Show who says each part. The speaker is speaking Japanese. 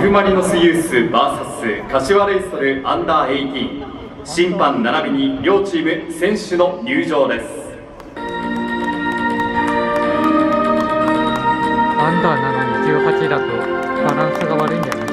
Speaker 1: F マリノスユース VS 柏レイソルアンダー18、審判並びに両チーム選手の入場です。
Speaker 2: アンダーなのに18だとバランスが悪いんじゃない？